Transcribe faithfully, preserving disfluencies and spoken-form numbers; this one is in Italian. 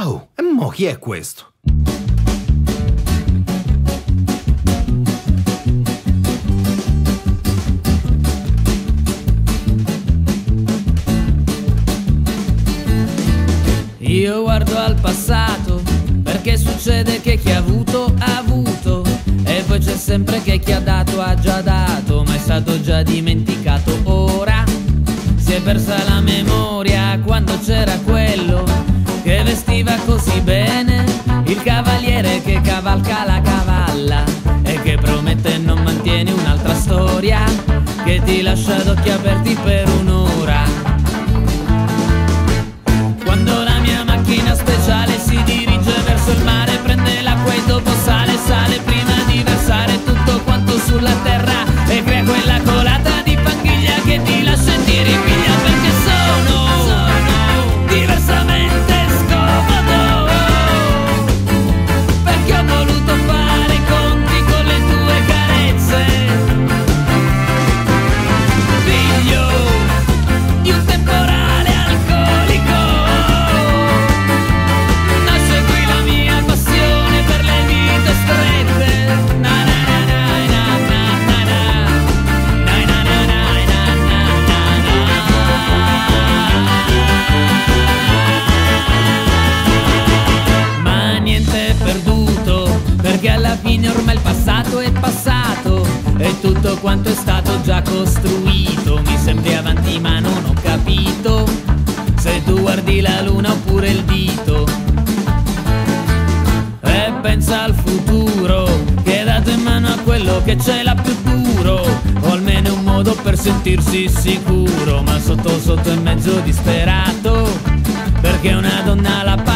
Oh, e mo chi è questo? Io guardo al passato, perché succede che chi ha avuto ha avuto, e poi c'è sempre che chi ha dato ha già dato, ma è stato già dimenticato. Ora si è persa la memoria quando c'era quello che vestiva così bene, il cavaliere che cavalca la cavalla e che promette e non mantiene un'altra storia, che ti lascia ad occhi aperti per un'ora. Quando la mia macchina speciale si dirige verso il mare, prende l'acqua e dopo sale, sale prima di versare tutto quanto sulla terra e crea quella colata di panghiglia che ti lascia e ti ripiglia, perché sono, sono diversamente scomodo, perché ho voluto fare i conti con le tue carezze, figlio di un temporale alcolico. Alla fine ormai il passato è passato e tutto quanto è stato già costruito. Mi sembri avanti ma non ho capito se tu guardi la luna oppure il dito. E pensa al futuro che è dato in mano a quello che ce l'ha più duro, o almeno un modo per sentirsi sicuro, ma sotto sotto è mezzo disperato perché una donna la